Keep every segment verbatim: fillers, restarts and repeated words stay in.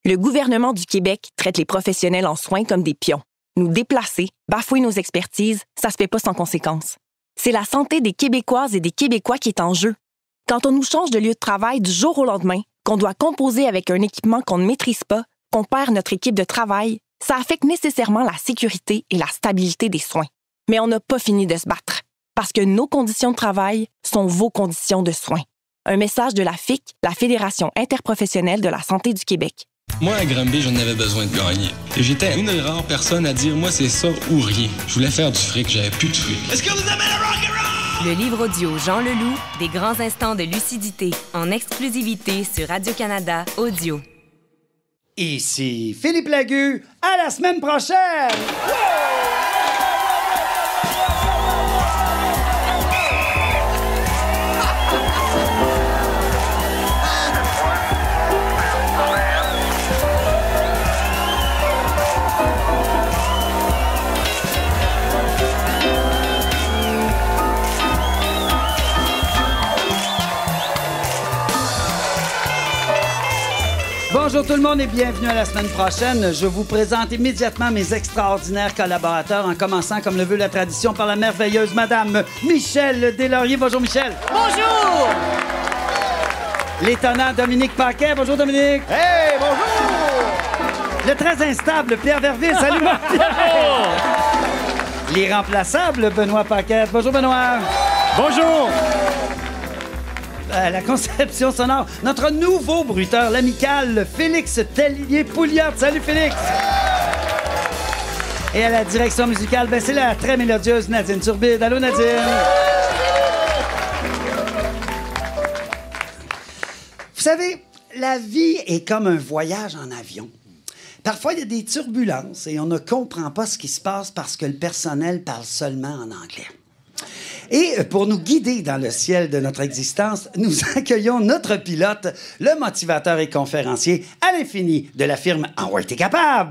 Le gouvernement du Québec traite les professionnels en soins comme des pions. Nous déplacer, bafouer nos expertises, ça se fait pas sans conséquence. C'est la santé des Québécoises et des Québécois qui est en jeu. Quand on nous change de lieu de travail du jour au lendemain, qu'on doit composer avec un équipement qu'on ne maîtrise pas, qu'on perd notre équipe de travail, ça affecte nécessairement la sécurité et la stabilité des soins. Mais on n'a pas fini de se battre, parce que nos conditions de travail sont vos conditions de soins. Un message de la F I C, la Fédération interprofessionnelle de la santé du Québec. Moi, à Granby, j'en avais besoin de gagner. Et j'étais une des rares personnes à dire « moi, c'est ça ou rien ». Je voulais faire du fric, j'avais plus de fric. Est-ce que vous aimez le rock'n'roll? Le livre audio Jean Leloup, des grands instants de lucidité, en exclusivité sur Radio-Canada Audio. Ici Philippe Lagu, à la semaine prochaine! Bonjour tout le monde et bienvenue à la semaine prochaine. Je vous présente immédiatement mes extraordinaires collaborateurs en commençant, comme le veut la tradition, par la merveilleuse Madame Michèle Deslauriers. Bonjour Michèle. Bonjour. L'étonnant Dominique Paquet. Bonjour Dominique. Hey, bonjour. Le très instable Pierre Verville. Salut mon Pierre. L'irremplaçable Benoît Paquet. Bonjour Benoît. Bonjour. À la conception sonore, notre nouveau bruiteur, l'amical Félix Tellier-Pouliot. Salut Félix! Et à la direction musicale, ben c'est la très mélodieuse Nadine Turbide. Allô Nadine! Vous savez, la vie est comme un voyage en avion. Parfois, il y a des turbulences et on ne comprend pas ce qui se passe parce que le personnel parle seulement en anglais. Et pour nous guider dans le ciel de notre existence, nous accueillons notre pilote, le motivateur et conférencier à l'infini de la firme En ouais, t'es capable!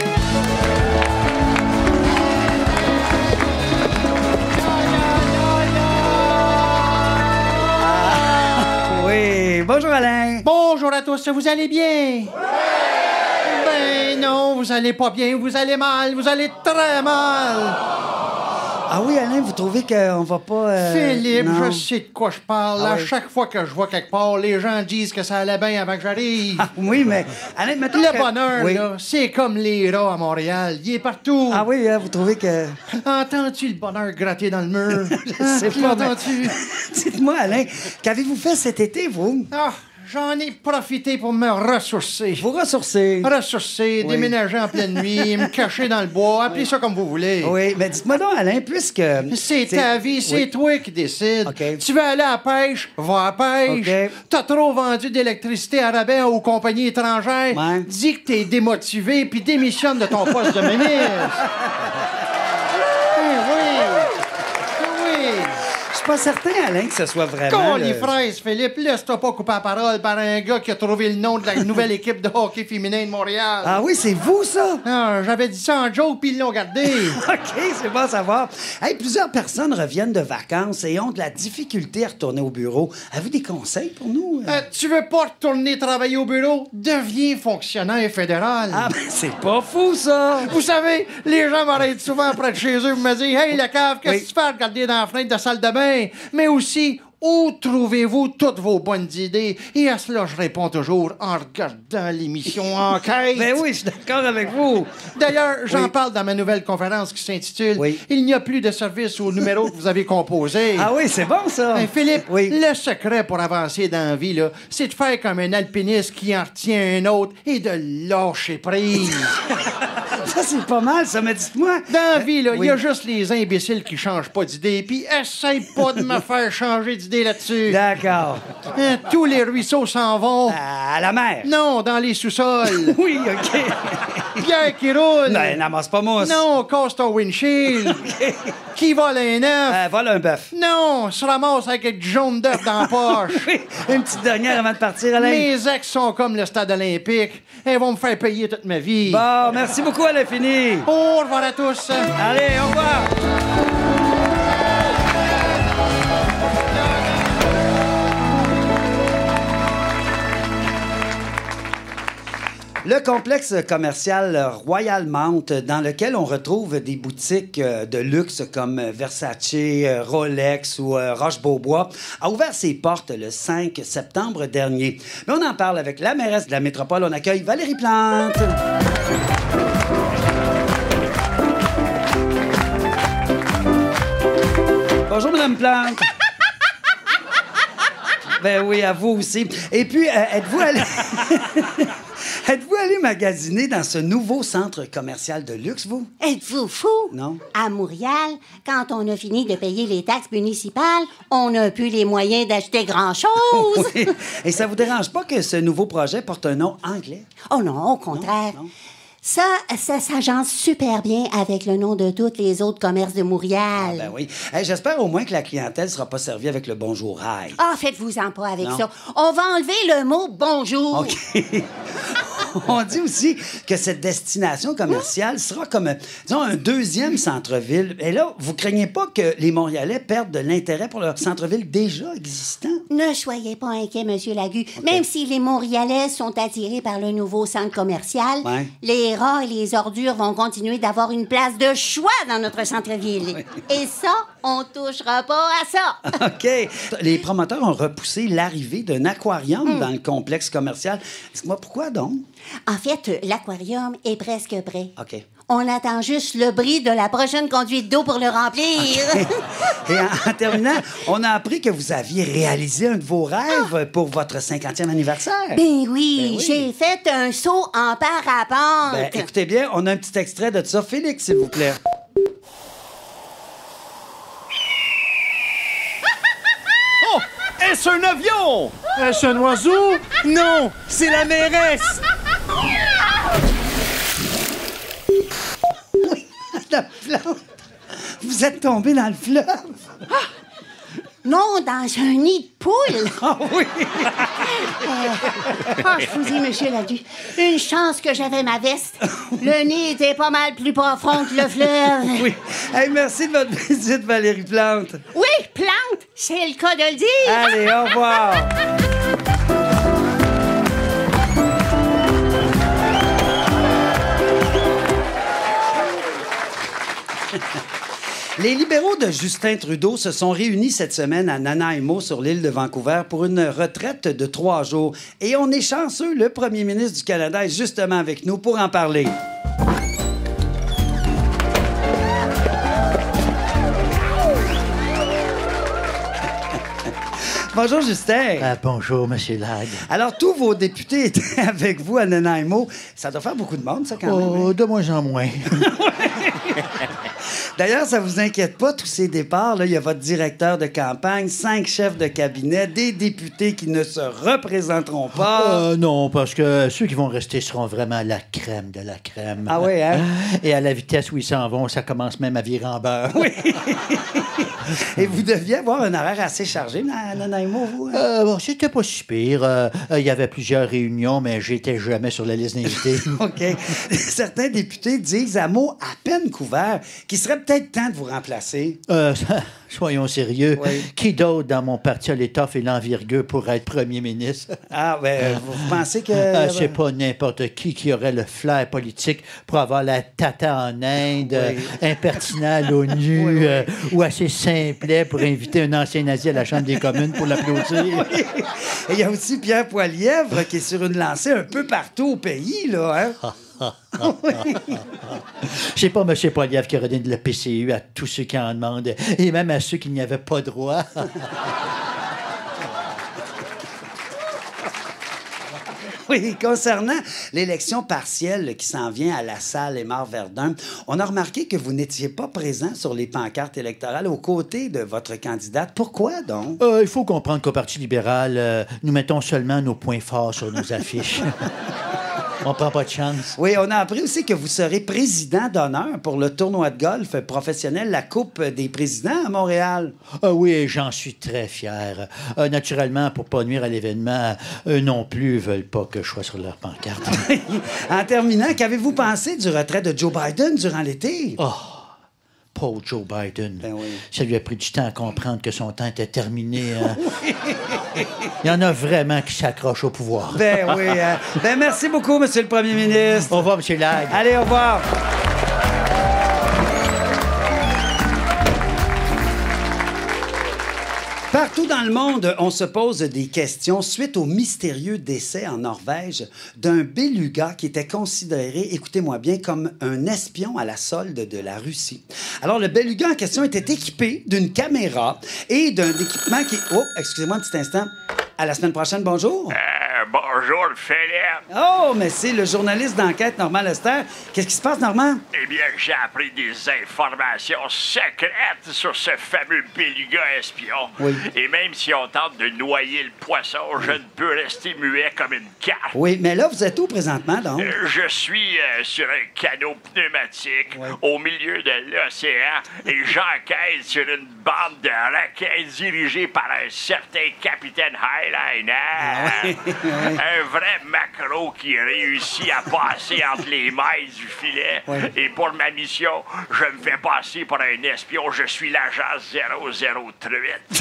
Ah, oui, bonjour Alain! Bonjour à tous, vous allez bien? Oui! Ben non, vous allez pas bien, vous allez mal, vous allez très mal! Ah oui, Alain, vous trouvez qu'on va pas... Euh, Philippe, non. je sais de quoi je parle. Ah à oui. chaque fois que je vois quelque part, les gens disent que ça allait bien avant que j'arrive. Ah, oui, mais... Alain, mettons Le que... bonheur, oui. là, c'est comme les rats à Montréal. Il est partout. Ah oui, hein, vous trouvez que... Entends-tu le bonheur gratter dans le mur? Je Hein, sais tu pas, mais- l'entends-tu? Dites-moi, Alain, qu'avez-vous fait cet été, vous? Ah, j'en ai profité pour me ressourcer. Vous ressourcer. Ressourcer, Oui. déménager en pleine nuit, me cacher dans le bois, appelez ça comme vous voulez. Oui, mais dites-moi donc, Alain, puisque... C'est ta vie, c'est Oui. toi qui décides. OK. Tu veux aller à la pêche, va à la pêche. OK. T'as trop vendu d'électricité à rabais aux compagnies étrangères. Ouais. Dis que t'es démotivé puis démissionne de ton poste de ministre. Eh oui. Oui. Je suis pas certain, Alain, que ce soit vraiment... Con le- les fraises, Philippe, laisse-toi pas couper la parole par un gars qui a trouvé le nom de la nouvelle équipe de hockey féminin de Montréal. Ah oui, c'est vous, ça? Ah, j'avais dit ça en joke, puis ils l'ont gardé. OK, c'est bon à savoir. Hey, plusieurs personnes reviennent de vacances et ont de la difficulté à retourner au bureau. Avez-vous des conseils pour nous? Euh, tu veux pas retourner travailler au bureau? Deviens fonctionnaire fédéral. Ah, ben, c'est pas fou, ça! Vous savez, les gens m'arrêtent souvent près de chez eux pour me dire « Hey, le cave, qu'est-ce Oui. que tu fais à regarder dans la fenêtre de la salle de bain? » Mais aussi, où trouvez-vous toutes vos bonnes idées? Et à cela, je réponds toujours en regardant l'émission Enquête. Ben oui, je suis d'accord avec vous. D'ailleurs, j'en Oui. parle dans ma nouvelle conférence qui s'intitule Oui. « Il n'y a plus de service au numéro que vous avez composé. » Ah oui, c'est bon, ça. Ben, Philippe, Oui. le secret pour avancer dans la vie, là, c'est de faire comme un alpiniste qui en retient un autre et de lâcher prise. Ça, c'est pas mal, ça. Mais dites-moi... Dans la vie, là, il Oui. y a juste les imbéciles qui changent pas d'idée, puis essaye pas de me faire changer d'idée là-dessus. D'accord. Hein, tous les ruisseaux s'en vont. À la mer. Non, dans les sous-sols. Oui, OK. Pierre qui roule. Ben, n'amasse pas mousse. Non, casse ton windshield. Qui vole un œuf. Euh, voilà un bœuf. Non, se ramasse avec du jaune d'œuf dans la poche. Oui, une petite dernière avant de partir, Alain. Mes ex sont comme le stade olympique. Elles vont me faire payer toute ma vie. Bon, merci beaucoup à l'infini. Au revoir à tous. Allez, au revoir. Le complexe commercial Royal Mount, dans lequel on retrouve des boutiques de luxe comme Versace, Rolex ou Roche-Beaubois, a ouvert ses portes le cinq septembre dernier. Mais on en parle avec la mairesse de la métropole. On accueille Valérie Plante. Bonjour, Mme Plante. Ben oui, à vous aussi. Et puis, euh, êtes-vous allé... êtes-vous allé magasiner dans ce nouveau centre commercial de luxe, vous? Êtes-vous fou? Non. À Montréal, quand on a fini de payer les taxes municipales, on n'a plus les moyens d'acheter grand-chose. Oui. Et ça vous dérange pas que ce nouveau projet porte un nom anglais? Oh non, au contraire. Non, non. Ça, ça s'agence super bien avec le nom de tous les autres commerces de Montréal. Ah, ben oui. Hey, j'espère au moins que la clientèle sera pas servie avec le bonjour aïe. Ah, faites-vous-en pas avec Non. ça. On va enlever le mot bonjour. OK. On dit aussi que cette destination commerciale sera comme, disons, un deuxième centre-ville. Et là, vous craignez pas que les Montréalais perdent de l'intérêt pour leur centre-ville déjà existant? Ne soyez pas inquiet, Monsieur Lagu. Même si les Montréalais sont attirés par le nouveau centre commercial, Ouais. les rats et les ordures vont continuer d'avoir une place de choix dans notre centre-ville. Ouais. Et ça, on touchera pas à ça. OK. Les promoteurs ont repoussé l'arrivée d'un aquarium dans le complexe commercial. Dites-moi, pourquoi donc? En fait, l'aquarium est presque prêt. OK. On attend juste le bris de la prochaine conduite d'eau pour le remplir. Et en, en terminant, on a appris que vous aviez réalisé un de vos rêves pour votre cinquantième anniversaire. Ben oui, Ben oui. j'ai fait un saut en parapente. Ben, écoutez bien, on a un petit extrait de ça. Félix, s'il vous plaît. Oh! Est-ce un avion? Est-ce un oiseau? Non! C'est la mairesse! La plante. Vous êtes tombé dans le fleuve. Non, dans un nid de poule. Ah oui. Ah, je vous dis, Monsieur Lagu, une chance que j'avais ma veste. Le nid était pas mal plus profond que le fleuve. Oui. Hey, merci de votre visite, Valérie Plante. Oui, Plante, c'est le cas de le dire. Allez, au revoir. Les libéraux de Justin Trudeau se sont réunis cette semaine à Nanaimo sur l'île de Vancouver pour une retraite de trois jours. Et on est chanceux, le premier ministre du Canada est justement avec nous pour en parler. Bonjour, Justin. Ah, bonjour, Monsieur Lag. Alors, tous vos députés étaient avec vous à Nanaimo. Ça doit faire beaucoup de monde, ça, quand même. Oh, hein? de moins en moins. D'ailleurs, ça vous inquiète pas, tous ces départs, là, il y a votre directeur de campagne, cinq chefs de cabinet, des députés qui ne se représenteront pas. Euh, non, parce que ceux qui vont rester seront vraiment la crème de la crème. Ah oui, hein? Et à la vitesse où ils s'en vont, ça commence même à virer en beurre. Oui. Et vous deviez avoir un horaire assez chargé à Nanaimo, vous? Hein? Euh, bon, c'était pas si pire. Euh, euh, Il y avait plusieurs réunions, mais j'étais jamais sur la liste d'invités. OK. Certains députés disent à mots à peine couverts qu'il serait peut-être temps de vous remplacer. Euh, soyons sérieux. Oui. Qui d'autre dans mon parti a l'étoffe et l'envergure pour être premier ministre? Ah, ben, vous pensez que... Ah, c'est pas n'importe qui qui aurait le flair politique pour avoir la tata en Inde, Oui. euh, impertinent à l'ONU, Oui, oui. euh, ou assez simplet pour inviter un ancien nazi à la Chambre des communes pour l'applaudir. Et il y a aussi Pierre Poilievre qui est sur une lancée un peu partout au pays, là, hein? C'est pas M. Poilievre qui aurait donné de la P C U à tous ceux qui en demandent, et même à ceux qui n'y avaient pas droit. Oui, concernant l'élection partielle qui s'en vient à la salle Aymar-Verdun, on a remarqué que vous n'étiez pas présent sur les pancartes électorales aux côtés de votre candidate. Pourquoi donc? Euh, il faut comprendre qu'au Parti libéral, euh, nous mettons seulement nos points forts sur nos affiches. On prend pas de chance. Oui, on a appris aussi que vous serez président d'honneur pour le tournoi de golf professionnel, la Coupe des présidents à Montréal. Ah oui, j'en suis très fier. Euh, naturellement, pour pas nuire à l'événement, eux non plus veulent pas que je sois sur leur pancarte. En terminant, qu'avez-vous pensé du retrait de Joe Biden durant l'été? Oh, Paul Joe Biden. Ben oui. Ça lui a pris du temps à comprendre que son temps était terminé. Hein? Il y en a vraiment qui s'accrochent au pouvoir. Ben oui. Hein. Ben merci beaucoup, Monsieur le Premier ministre. Au revoir, M. Lague. Allez, au revoir. Partout dans le monde, on se pose des questions suite au mystérieux décès en Norvège d'un beluga qui était considéré, écoutez-moi bien, comme un espion à la solde de la Russie. Alors, le beluga en question était équipé d'une caméra et d'un équipement qui... Oh, excusez-moi un petit instant. À la semaine prochaine, bonjour. Euh, bonjour, Philippe. Oh, mais c'est le journaliste d'enquête, Normand Lester. Qu'est-ce qui se passe, Normand? Eh bien, j'ai appris des informations secrètes sur ce fameux beluga espion. Oui. Et même si on tente de noyer le poisson, je ne peux rester muet comme une carte. Oui, mais là, vous êtes où présentement, donc? Euh, je suis euh, sur un canot pneumatique Oui. au milieu de l'océan et j'enquête sur une bande de requins dirigée par un certain capitaine Highliner. Ah oui, oui. Un vrai macro qui réussit à passer entre les mailles du filet. Oui. Et pour ma mission, je me fais passer pour un espion. Je suis l'agent zéro zéro huit.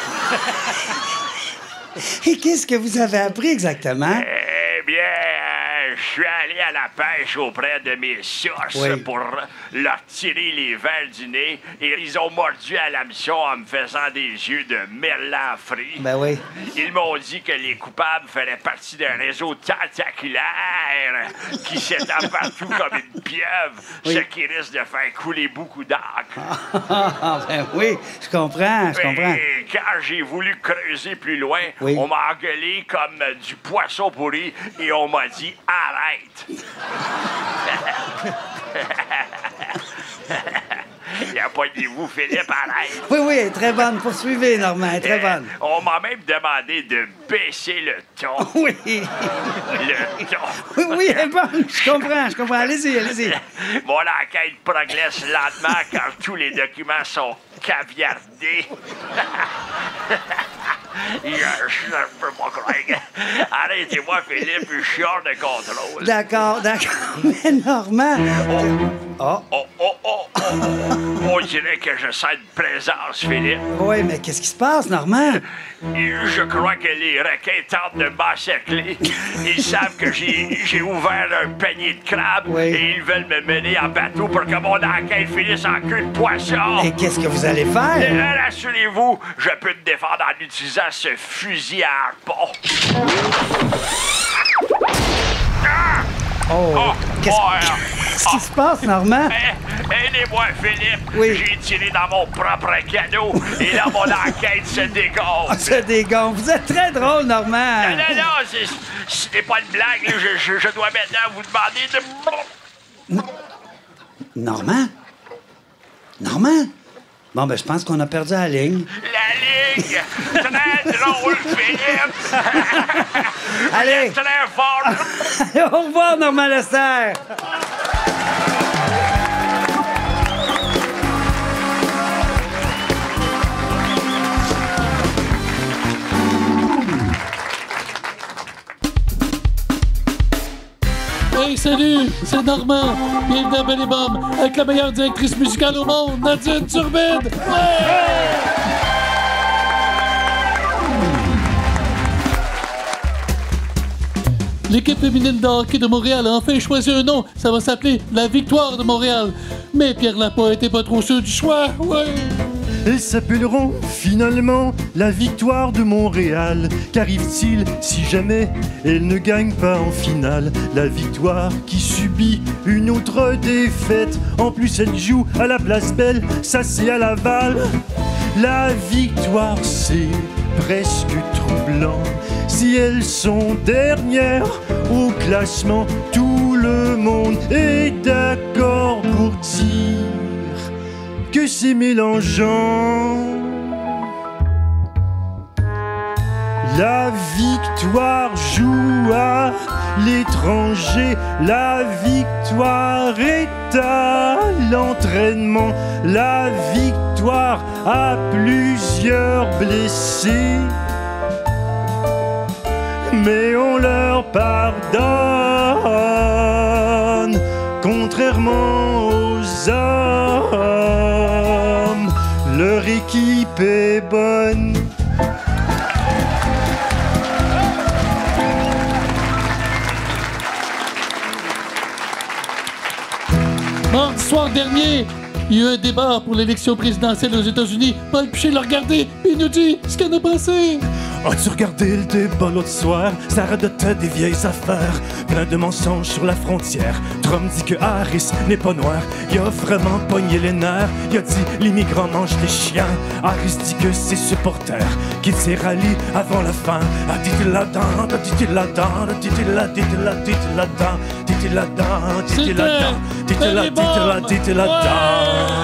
Et qu'est-ce que vous avez appris exactement? Eh bien, euh, je suis allé à la pêche auprès de mes sources Oui. pour leur tirer les vers du nez et ils ont mordu à l'hameçon en me faisant des yeux de merlan frit. Ben oui. Ils m'ont dit que les coupables faisaient partie d'un réseau tentaculaire qui s'étend partout comme une pieuvre, Oui. ce qui risque de faire couler beaucoup d'encre. Ah, ben oui, je comprends, je comprends. Et quand j'ai voulu creuser plus loin, Oui. on m'a engueulé comme euh, du poisson pourri et on m'a dit « Arrête! » Poignez-vous, Philippe, arrête! Oui, oui, elle est très bonne. Poursuivez, Normand, elle est très bonne. Euh, on m'a même demandé de baisser le ton. Oui. Le ton. Oui, oui, elle est bonne. Je comprends, je comprends. Allez-y, allez-y. Mon enquête progresse lentement quand tous les documents sont caviardés. Je ne peux pas croire. Arrêtez-moi, Philippe, je suis hors de contrôle. D'accord, d'accord. Mais Normand... Oh. Oh, oh, oh, oh. On dirait que je sens une présence, Philippe. Oui, mais qu'est-ce qui se passe, Normand? Je crois que les requins tentent de m'encercler. Ils savent que j'ai j'ai ouvert un panier de crabes Oui. et ils veulent me mener en bateau pour que mon enquête finisse en queue de poisson. Et qu'est-ce que vous allez faire? Euh, Rassurez-vous, je peux me défendre en utilisant ce fusil à harpon. Ah! Oh, Oh, qu'est-ce oh, euh, qu'est-ce qui se passe, Normand? Eh, aidez-moi, Philippe. Oui. J'ai tiré dans mon propre canot et là, mon enquête se dégonfle. Se dégonfle. Vous êtes très drôle, Normand. Non, non, non, c'est- ce n'est pas une blague. là. Je, je- je dois maintenant vous demander de... Normand? Normand? Bon, ben, je pense qu'on a perdu la ligne. La ligne! Très drôle, Philippe! Allez! Très fort! Au revoir, Normand Lester! Hey, salut, c'est Normand. Bienvenue à Belle et Bomme avec la meilleure directrice musicale au monde, Nadine Turbide. Ouais! L'équipe féminine de hockey de Montréal a enfin choisi un nom. Ça va s'appeler la Victoire de Montréal. Mais Pierre Laporte était pas trop sûr du choix. Ouais. Elles s'appelleront finalement la Victoire de Montréal. Qu'arrive-t-il si jamais elles ne gagnent pas en finale? La Victoire qui subit une autre défaite. En plus elle joue à la Place Belle, ça c'est à Laval. La Victoire c'est presque troublant. Si elles sont dernières au classement, tout le monde est d'accord pour dire que c'est mélangeant. La Victoire joue à l'étranger, la Victoire est à l'entraînement, la Victoire a plusieurs blessés, mais on leur pardonne, contrairement aux hommes. équipe est bonne. Mardi soir dernier, il y a eu un débat pour l'élection présidentielle aux États-Unis. Paul Piché l'a regardé et il nous dit ce qu'il en a pensé. As-tu regardé le débat l'autre soir? Ça radotait des vieilles affaires, plein de mensonges sur la frontière. Trump dit que Harris n'est pas noir, il a vraiment pogné les nerfs. Il a dit l'immigrant mange des chiens. Harris dit que ses supporters qu'il s'est rallié avant la fin. Ah, dit-il là-dedans, dit-il là-dedans, dit-il là, dit-il là, dit-il là-dedans, dit-il là-dedans, dit-il là-dedans, dit-il là, dit-il là, dit-il là-dedans.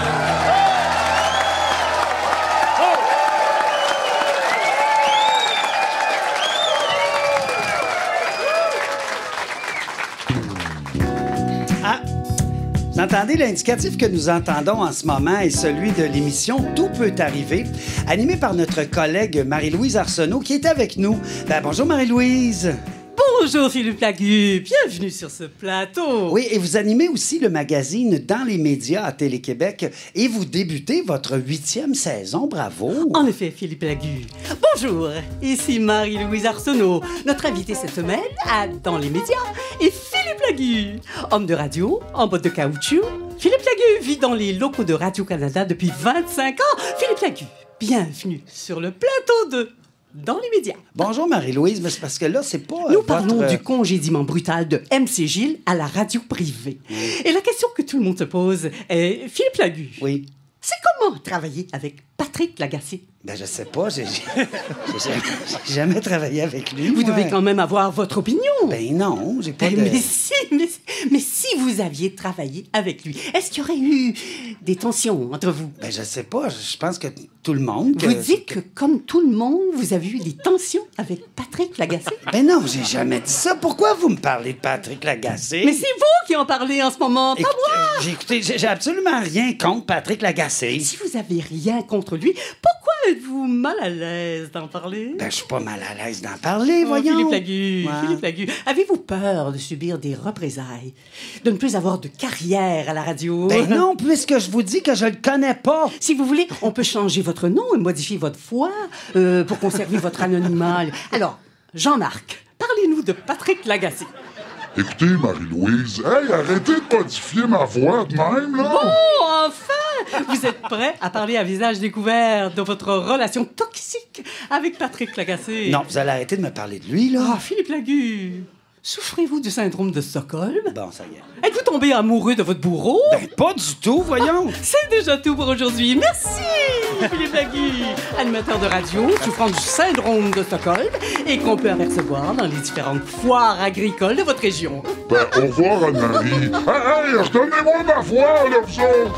Vous entendez, l'indicatif que nous entendons en ce moment est celui de l'émission Tout peut arriver, animée par notre collègue Marie-Louise Arsenault, qui est avec nous. Ben, bonjour Marie-Louise. Bonjour Philippe Lagu, bienvenue sur ce plateau. Oui, et vous animez aussi le magazine Dans les médias à Télé-Québec et vous débutez votre huitième saison, bravo. En effet, Philippe Lagu. Bonjour, ici Marie-Louise Arsenault. Notre invité cette semaine à Dans les médias est Philippe Lagu. Homme de radio, en botte de caoutchouc, Philippe Lagu vit dans les locaux de Radio-Canada depuis vingt-cinq ans. Philippe Lagu, bienvenue sur le plateau de Dans les médias. Bonjour Marie-Louise, mais c'est parce que là, c'est pas... Nous euh, parlons votre... du congédiement brutal de M C Gilles à la radio privée. Oui. Et la question que tout le monde se pose est, Philippe Lagu, oui. c'est comment travailler avec Patrick Lagacé? Ben, je sais pas, j'ai, j'ai, jamais, j'ai jamais travaillé avec lui. Vous moi. devez quand même avoir votre opinion. Ben non, j'ai pas ben, de... Mais si, mais, mais si vous aviez travaillé avec lui, est-ce qu'il y aurait eu des tensions entre vous? Ben, je sais pas, je pense que tout le monde... Vous que... dites que, comme tout le monde, vous avez eu des tensions avec Patrick Lagacé? Ben non, j'ai jamais dit ça. Pourquoi vous me parlez de Patrick Lagacé? Mais c'est vous qui en parlez en ce moment, pas Écoutez, moi! J'ai, écoutez, j'ai, j'ai absolument rien contre Patrick Lagacé. Si vous avez rien contre lui, pourquoi êtes-vous mal à l'aise d'en parler? Ben, je suis pas mal à l'aise d'en parler, oh, voyons. Philippe Lagu, ouais. Philippe Lagu, avez-vous peur de subir des représailles? De ne plus avoir de carrière à la radio? Ben non, puisque je vous dis que je le connais pas. Si vous voulez, on peut changer votre nom et modifier votre voix euh, pour conserver votre anonymat. Alors, Jean-Marc, parlez-nous de Patrick Lagacé. Écoutez, Marie-Louise, hey, arrêtez de modifier ma voix de même, là! Bon, enfin! Vous êtes prêt à parler à visage découvert de votre relation toxique avec Patrick Lagacé? Non, vous allez arrêter de me parler de lui, là. Ah, Philippe Lagu, souffrez-vous du syndrome de Stockholm? Bon, ça y est. Êtes-vous tombé amoureux de votre bourreau? Ben, pas du tout, voyons. C'est déjà tout pour aujourd'hui. Merci, Philippe Lagu, animateur de radio souffrant du syndrome de Stockholm et qu'on peut apercevoir dans les différentes foires agricoles de votre région. Ben, au revoir, Anne-Marie. Hey, hey, redonnez-moi ma voix, là, vous autres!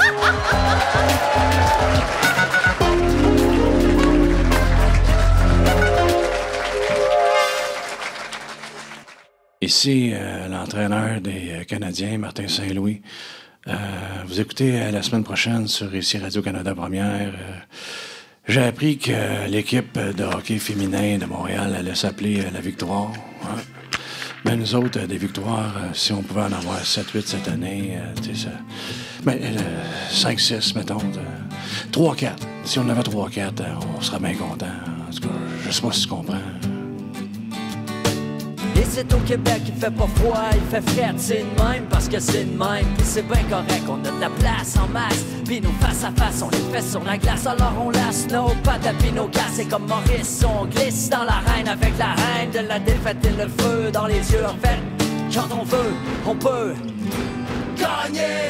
Ici, euh, l'entraîneur des euh, Canadiens, Martin Saint-Louis. Euh, vous écoutez euh, la semaine prochaine sur ici Radio-Canada Première. Euh, j'ai appris que euh, l'équipe de hockey féminin de Montréal allait s'appeler euh, La Victoire. Hein? Ben, nous autres, euh, des victoires, euh, si on pouvait en avoir sept huit cette année, euh, tu sais, ça... Ben, euh, cinq six, mettons. Euh, trois quatre. Si on en avait trois quatre, euh, on serait bien content. En tout cas, je sais pas si tu comprends. Et c'est au Québec, il fait pas froid, il fait frais, c'est de même parce que c'est de même. Pis c'est bien correct, on a de la place en masse. Pis nos face à face, on les fait sur la glace. Alors on laisse nos pattes pis nos gars. C'est comme Maurice, on glisse dans l'arène avec la reine de la défaite et le feu dans les yeux. En fait, quand on veut, on peut gagner.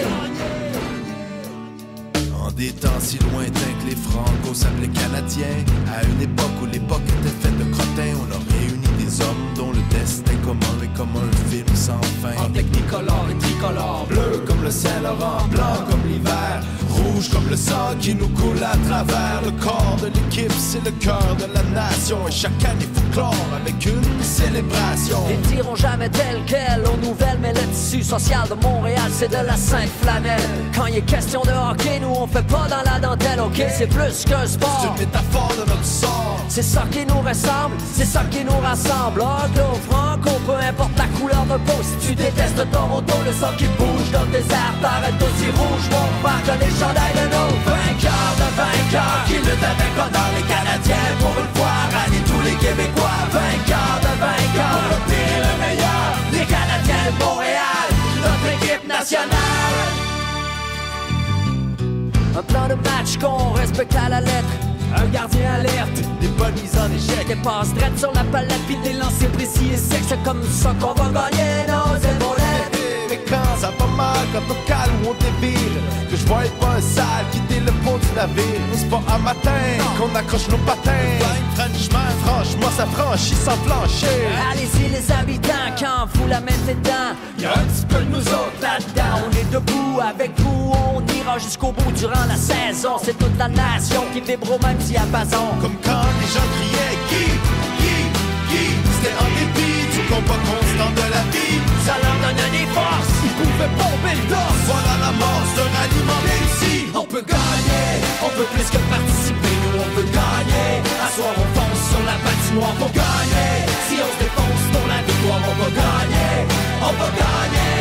En des temps si lointains que les Franco s'appelaient Canadiens, à une époque où l'époque était faite de crottins, on a réuni des hommes dont le destin commun est comme un film sans fin. En technicolore et tricolore, bleu comme le Saint-Laurent, blanc comme l'hiver, rouge comme le sang qui nous coule à travers. Le corps de l'équipe, c'est le cœur de la nation, et chaque année folklore avec une célébration. Ils diront jamais tel quel aux nouvelles, mais le tissu social de Montréal, c'est de la sainte flanelle. Quand il est question de hockey, nous on fait pas dans la dentelle, ok? C'est plus qu'un sport. C'est une métaphore de notre sort. C'est ça qui nous ressemble, c'est ça qui nous rassemble. Anglo, franco, peu importe la couleur de peau. Si tu détestes Toronto, le sang qui bouge dans le désert t'arrête aussi rouge. Mon frère que les chandails de nos vainqueurs de vainqueurs. c'est avec honneur les Canadiens. Pour une fois, rallier tous les Québécois. Vainqueurs de vainqueurs, le pire et le meilleur. Les Canadiens de Montréal, notre équipe nationale. Un plan de match qu'on respecte à la lettre. Un gardien alerte, des bonnes mises en échec. Des passes drettes sur la palette, puis des lancers précis et secs. C'est comme ça qu'on va gagner nos épaulettes. Mais quand ça va mal, quand on cale ou on dévire, que je vois pas un sale quitter le pont du navire. C'est pas un matin qu'on accroche nos patins. Franchement, franchement, ça franchit sans flancher. Allez-y les habitants, quand vous la mettez dedans, y'a un petit peu de nous autres là-dedans. On est debout avec vous, on ira jusqu'au bout durant la saison. C'est toute la nation qui vibre au même diapason. Comme quand les gens criaient Guy, Guy, Guy. C'était en dépit du combat constant de la vie. Ça leur donnait des forces, ils pouvaient pomper le torse. Voilà l'amorce d'un ralliement réussi. On peut gagner, on peut plus que participer. Nous on peut gagner, à soir on fonce sur la patinoire pour gagner. Si on se défonce pour la victoire, on va gagner, on va gagner.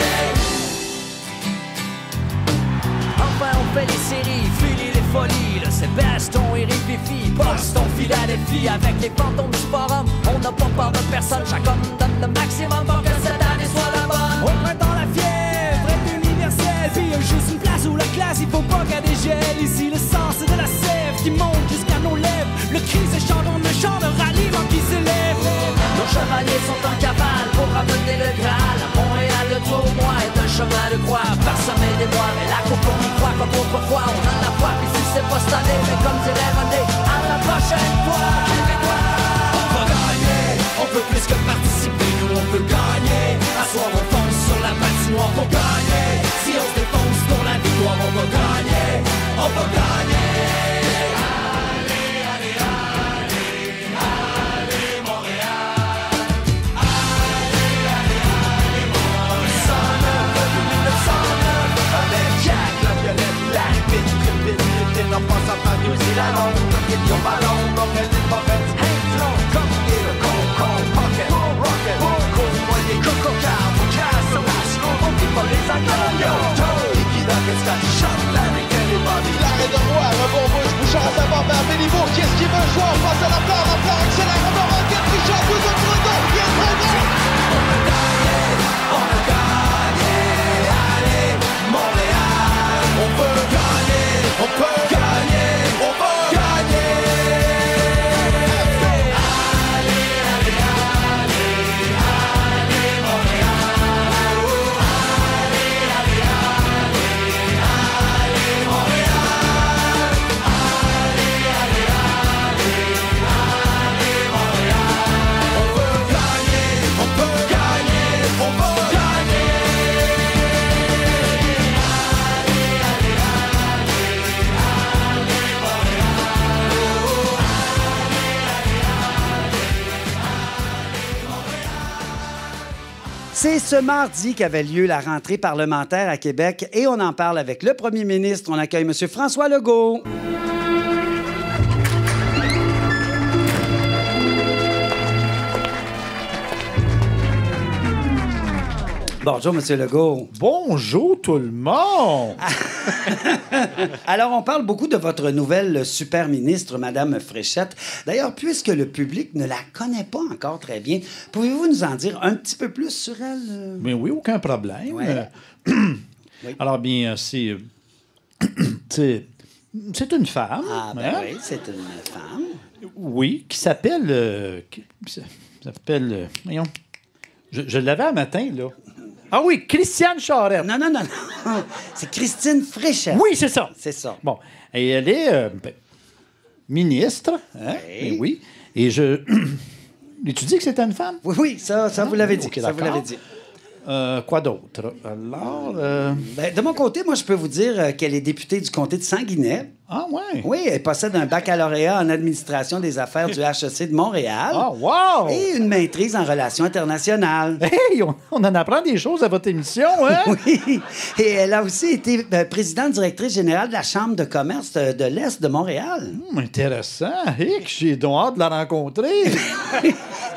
Enfin on fait les séries, filer les folies. Le Sébaston, Eric Fifi, Boston, Philadelphie. Avec les fantômes du forum, on n'a pas peur de personne. Chaque homme donne le maximum pour que cette année soit la bonne. Au printemps la fièvre est universelle. Puis juste une place où la classe, il faut pas qu'elle dégèle. Ici le sang c'est de la sève qui monte jusqu'à nos lèvres. Le cri s'échange en un chant de ralliement qui s'élève. Nos chevaliers sont en cavale pour ramener le Graal. À Montréal le tournoi est un chemin de croix. Parsemé des mois, mais la coupe on y croit comme autrefois. On a la foi, puis si c'est pas cette année, mais comme dirait René, à la prochaine fois. On va gagner, on peut plus que participer. Nous on peut gagner, à soir on fonce sur la patinoire pour gagner. Si on se défonce pour la victoire, on va gagner, on va gagner. En passant par New Zealand, get your ballon, Rocket et Forêt, Hank Flow, comme et le con-con, Pocket, Rocket, Cool, Moyen, Coco, Car, Casse, on dit pas les agneaux, Liquida, qu'est-ce qu'a dit, chante avec everybody. L'arrêt de roi, rebond bouche, bouchard, savoir-faire, Béliveau, qu'est-ce qu'il veut jouer, on passe à la fleur, la fleur, accélère, rebond, rocket, Richard, deux autres redons, il y a trop de... On peut gagner, on peut gagner, allez, Montréal, on peut gagner, on peut gagner. C'est ce mardi qu'avait lieu la rentrée parlementaire à Québec et on en parle avec le premier ministre. On accueille M. François Legault. Bonjour, M. Legault. Bonjour, tout le monde. Alors, on parle beaucoup de votre nouvelle super ministre, Mme Fréchette. D'ailleurs, puisque le public ne la connaît pas encore très bien, pouvez-vous nous en dire un petit peu plus sur elle? Mais oui, aucun problème. Ouais. Euh, oui. Alors, bien, c'est... c'est... c'est une femme. Ah, ben hein? Oui, c'est une femme. Oui, qui s'appelle... Euh, qui s'appelle... Euh, voyons... Je, je l'avais un matin, là. Ah oui, Christiane Charette. Non, non, non, non. C'est Christine Fréchette. Oui, c'est ça. C'est ça. Bon. Et elle est euh, ben, ministre. Hein? Oui. oui. Et je... Et tu dis que c'était une femme? Oui, oui, ça, ça vous l'avez dit. Okay, ça vous l'avez dit. Euh, quoi d'autre? Alors... Euh... Ben, de mon côté, moi, je peux vous dire euh, qu'elle est députée du comté de Sanguinet. Ah, ouais? Oui, elle possède un baccalauréat en administration des affaires du H E C de Montréal. Ah, wow! Et une maîtrise en relations internationales. Hey, on, on en apprend des choses à votre émission, hein? Oui. Et elle a aussi été euh, présidente directrice générale de la Chambre de commerce de, de l'Est de Montréal. Hum, intéressant. Hic, j'ai donc hâte de la rencontrer.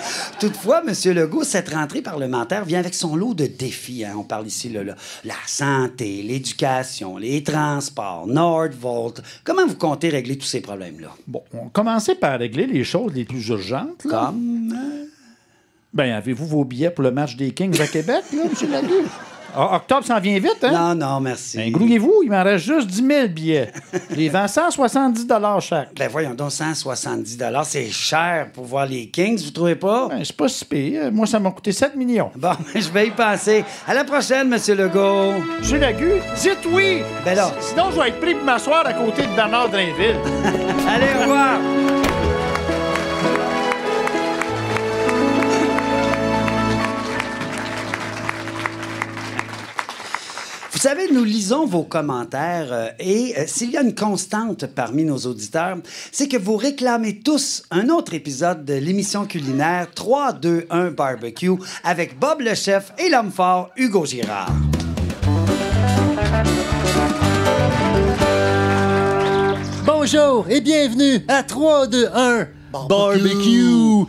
Toutefois, M. Legault, cette rentrée parlementaire vient avec son lot de défis. Hein. On parle ici de la, la santé, l'éducation, les transports, Nordvolt. Comment vous comptez régler tous ces problèmes-là? Bon, on commençait par régler les choses les plus urgentes. Là. Comme? Euh... Ben, avez-vous vos billets pour le match des Kings à Québec, là, M. Legault? Ah, octobre s'en vient vite, hein? Non, non, merci. Ben, grouillez-vous, il m'en reste juste dix mille billets. Je les vends cent soixante-dix chaque. Ben, voyons donc, cent soixante-dix c'est cher pour voir les Kings, vous trouvez pas? Ben, c'est pas si pire. Moi, ça m'a coûté sept millions. Bon, ben, je vais y penser. À la prochaine, M. Legault. M. Legault, dites oui! Ben là... Sinon, je vais être pris pour m'asseoir à côté de Bernard Drainville. Allez, au revoir! Vous savez, nous lisons vos commentaires euh, et euh, s'il y a une constante parmi nos auditeurs, c'est que vous réclamez tous un autre épisode de l'émission culinaire trois deux un Barbecue avec Bob le chef et l'homme fort Hugo Girard. Bonjour et bienvenue à trois deux un Barbecue. Barbecue.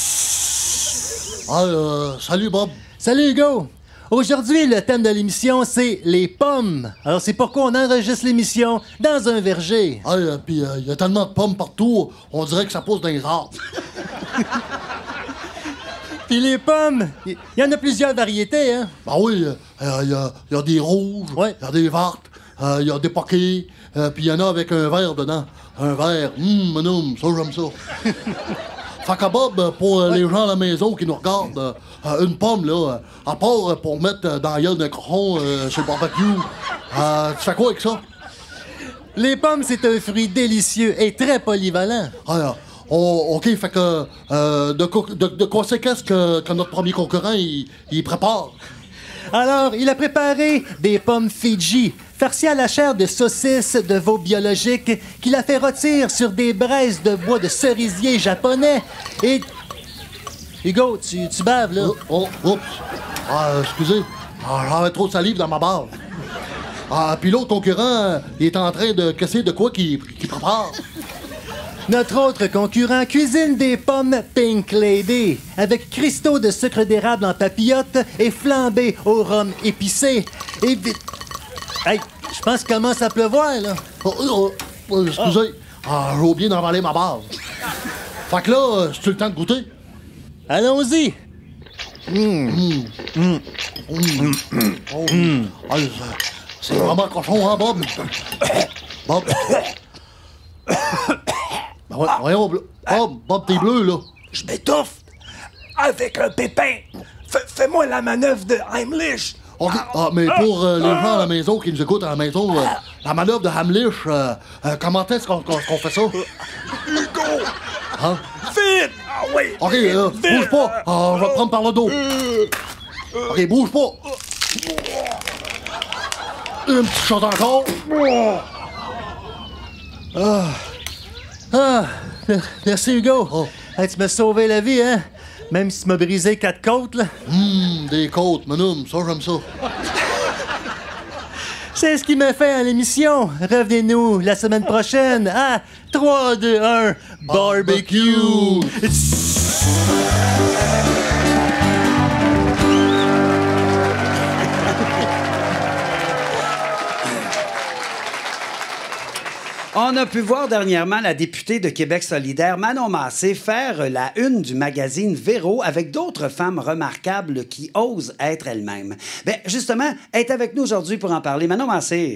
Ah, euh, salut Bob. Salut Hugo. Aujourd'hui, le thème de l'émission, c'est les pommes. Alors, c'est pourquoi on enregistre l'émission dans un verger. Ah, euh, puis il euh, y a tellement de pommes partout, on dirait que ça pousse dans les arbres. Puis les pommes, il y, y en a plusieurs variétés, hein? Ben oui, il euh, y, a, y a des rouges, il ouais. y a des vertes, il euh, y a des poquets, euh, puis il y en a avec un verre dedans. Un verre, hum, hum, ça j'aime ça. Fait que Bob, pour euh, ouais. les gens à la maison qui nous regardent, euh, euh, une pomme, là, à part euh, pour mettre euh, dans la gueule d'un cochon euh, sur le barbecue, euh, tu fais quoi avec ça? Les pommes, c'est un fruit délicieux et très polyvalent. Ah, oh, OK, fait que euh, de, de, de quoi c'est qu'est-ce que, que notre premier concurrent, il, il prépare? Alors, il a préparé des pommes Fidji, farcies à la chair de saucisse de veau biologique, qu'il a fait rôtir sur des braises de bois de cerisier japonais. Et... Hugo, tu, tu baves, là. Oh, oh, oups. Ah, excusez. Ah, j'avais trop de salive dans ma barbe. Ah, puis l'autre concurrent, il est en train de casser de quoi qu'il qu'il prépare. Notre autre concurrent cuisine des pommes Pink Lady avec cristaux de sucre d'érable en papillote et flambés au rhum épicé. Et vite... Hey, je pense qu'il commence à pleuvoir, là. Oh, oh, oh, excusez. Ah, j'ai oublié d'emballer ma base. Fait que là, c'est-tu le temps de goûter? Allons-y. Mmh. Mmh. Mmh. Mmh. Oh. Mmh. Ah, c'est vraiment cochon, hein, Bob? Bob? Ben ouais, voyons, Bob, Bob, t'es bleu, là. Je m'étouffe avec un pépin. F- Fais-moi la manœuvre de Heimlich. OK. Ah, mais pour euh, les gens à la maison qui nous écoutent à la maison, euh, la manœuvre de Heimlich, euh, euh, comment est-ce qu'on, qu'on, qu'on fait ça? Hugo! Hein? Vite! Ah oui! OK, euh, bouge pas. Ah, je vais te prendre par le dos. OK, bouge pas. Une petite shot encore. Ah... Ah, merci Hugo. Oh. Hey, tu m'as sauvé la vie, hein? Même si tu m'as brisé quatre côtes, là. Hum, des côtes, madame, ça j'aime ça. C'est ce qui m'a fait à l'émission. Revenez-nous la semaine prochaine à trois deux un Barbecue. On a pu voir dernièrement la députée de Québec solidaire, Manon Massé, faire la une du magazine Véro avec d'autres femmes remarquables qui osent être elles-mêmes. Bien, justement, elle est avec nous aujourd'hui pour en parler. Manon Massé.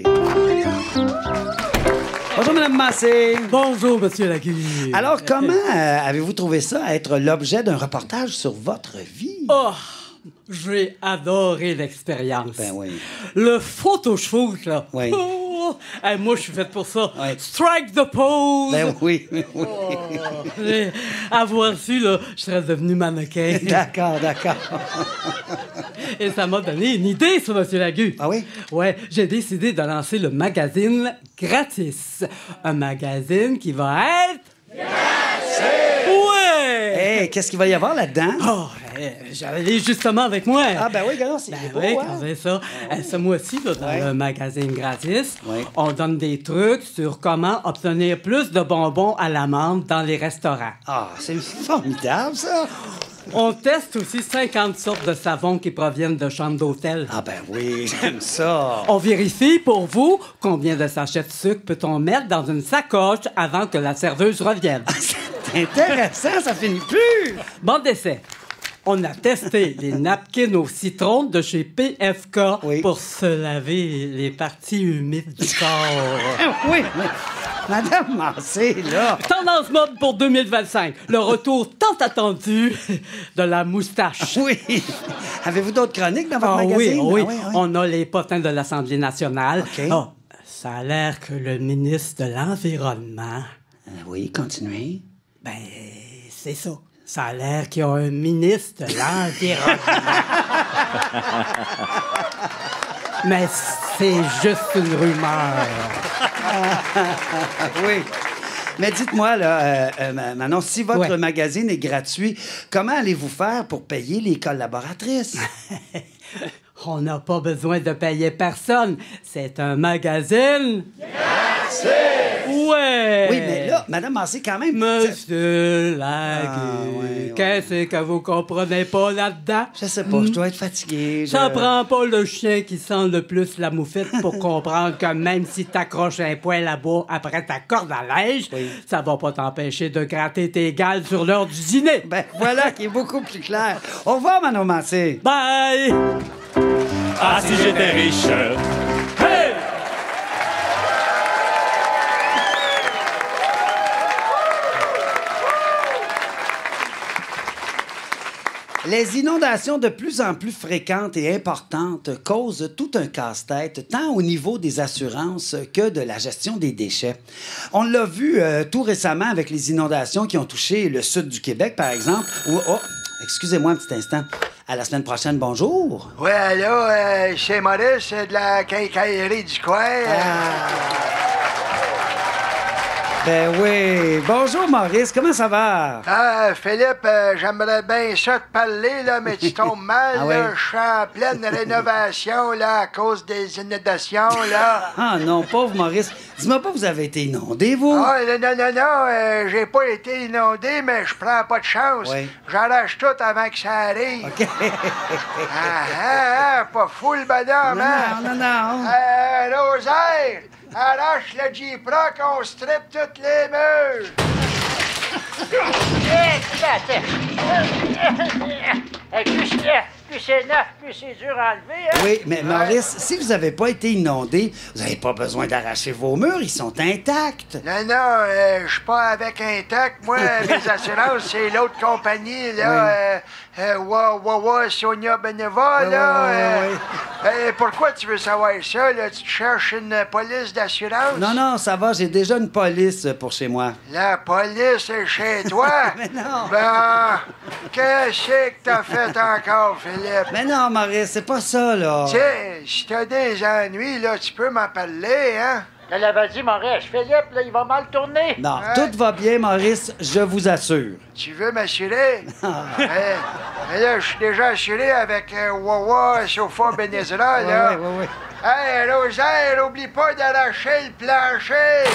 Bonjour, Mme Massé. Bonjour, Monsieur Lagu. Alors, comment euh, avez-vous trouvé ça, être l'objet d'un reportage sur votre vie? Oh! J'ai adoré l'expérience. Ben oui. Le photoshoot, là. Oui. Oh, hey, moi, je suis faite pour ça. Oui. Strike the pose. Ben oui, oui, oui. Oh, avoir su, là, je serais devenu mannequin. D'accord, d'accord. Et ça m'a donné une idée, ça, M. Lagu. Ah oui? Ouais, j'ai décidé de lancer le magazine gratis. Un magazine qui va être... Gratis! Ouais! Hey, qu'est-ce qu'il va y avoir là-dedans? Oh, j'avais justement avec moi. Ah, ben oui, gars, c'est ben beau, oui, hein? quand c'est ça. Euh, ce mois-ci, là, dans ouais. le magazine gratis, ouais. on donne des trucs sur comment obtenir plus de bonbons à l'amande dans les restaurants. Ah, c'est formidable, ça! On teste aussi cinquante sortes de savons qui proviennent de chambres d'hôtel. Ah ben oui, j'aime ça. On vérifie pour vous combien de sachets de sucre peut-on mettre dans une sacoche avant que la serveuse revienne. C'est intéressant, ça finit plus. Bon d'essai. On a testé les napkins au citron de chez P F K oui. pour se laver les parties humides du corps. Oui, mais Madame Massé, là... Tendance mode pour deux mille vingt-cinq. Le retour tant attendu de la moustache. Oui. Avez-vous d'autres chroniques dans votre ah, magazine? Oui, oui. Ah, oui, oui. On a les potins de l'Assemblée nationale. OK. Oh, ça a l'air que le ministre de l'Environnement... Euh, oui, continuez. Ben, c'est ça. Ça a l'air qu'il y a un ministre de l'Environnement. Mais c'est juste une rumeur. Oui. Mais dites-moi, là, euh, euh, Manon, si votre ouais. magazine est gratuit, comment allez-vous faire pour payer les collaboratrices? On n'a pas besoin de payer personne. C'est un magazine... Merci! Ouais! Oui, mais là, Madame Massé, quand même... Monsieur Laguerre, ah, ouais, ouais. Qu'est-ce que vous comprenez pas là-dedans? Je sais pas, hmm? je dois être fatigué. Je... Ça prend pas le chien qui sent le plus la moufette pour comprendre que même si t'accroches un poil là-bas après ta corde à linge, oui. ça va pas t'empêcher de gratter tes gales sur l'heure du dîner. Ben, voilà qui est beaucoup plus clair. Au revoir, Manon Massé. Bye! Ah, si j'étais riche! Hey! Les inondations de plus en plus fréquentes et importantes causent tout un casse-tête, tant au niveau des assurances que de la gestion des déchets. On l'a vu euh, tout récemment avec les inondations qui ont touché le sud du Québec, par exemple. Où, oh, excusez-moi un petit instant. À la semaine prochaine, bonjour. Oui, allô, euh, c'est Maurice de la quincaillerie du coin. Ah. Ben oui. Bonjour, Maurice. Comment ça va? Ah, Philippe, euh, j'aimerais bien ça te parler, là, mais tu tombes mal, ah, là. Oui. Je suis en pleine rénovation, là, à cause des inondations, là. Ah non, pauvre Maurice. Dis-moi pas, vous avez été inondé, vous? Ah, non, non, non, non. Euh, j'ai pas été inondé, mais je prends pas de chance. Oui. J'arrache tout avant que ça arrive. OK. ah, ah, ah, pas fou, le bonhomme, hein? Non, non, non. Euh, Rosaire! Arrache le J-Pro qu'on strippe toutes les murs! Plus c'est neuf, plus c'est dur à enlever, hein? Oui, mais Maurice, si vous n'avez pas été inondé, vous n'avez pas besoin d'arracher vos murs, ils sont intacts. Non, non, euh, je suis pas avec intact. Moi, mes assurances, c'est l'autre compagnie, là. Oui. Euh, euh, wa, wa, wa, Sonia Beneva, oui, là. Oui, euh, oui. Euh, pourquoi tu veux savoir ça, là? Tu cherches une police d'assurance? Non, non, ça va, j'ai déjà une police pour chez moi. La police est chez toi? Mais non! Ben, qu'est-ce que t'as fait encore, Philippe? Mais non, Maurice, c'est pas ça, là. Tu sais, si t'as des ennuis, là, tu peux m'en parler, hein? Elle avait dit, Maurice, Philippe, là, il va mal tourner. Non, hein? Tout va bien, Maurice, je vous assure. Tu veux m'assurer? Mais, mais là, je suis déjà assuré avec euh, Wawa, Sofa, Benezra, là. Oui, oui, oui. Hey, Rosaire, oublie pas d'arracher le plancher!